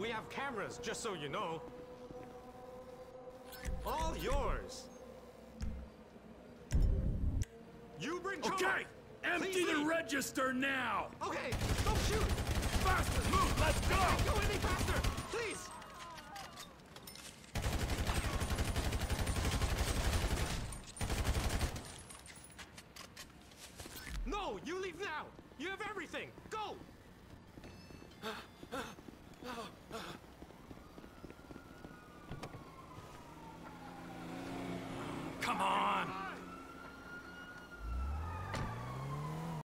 We have cameras, just so you know. All yours. You bring trouble. Okay! Empty the register now! Okay, don't shoot! Faster, move, let's go! I can't go any faster! Please! No, you leave now! You have everything! Go!